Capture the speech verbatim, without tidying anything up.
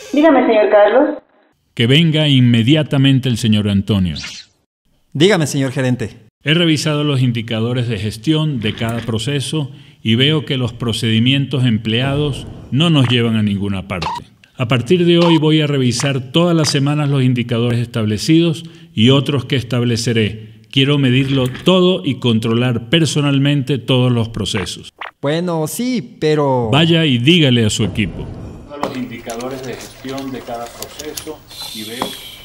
Dígame, señor Carlos. Que venga inmediatamente el señor Antonio. Dígame, señor gerente. He revisado los indicadores de gestión de cada proceso y veo que los procedimientos empleados no nos llevan a ninguna parte. A partir de hoy voy a revisar todas las semanas los indicadores establecidos y otros que estableceré. Quiero medirlo todo y controlar personalmente todos los procesos. Bueno, sí, pero... Vaya y dígale a su equipo. Los indicadores de gestión de cada proceso y veo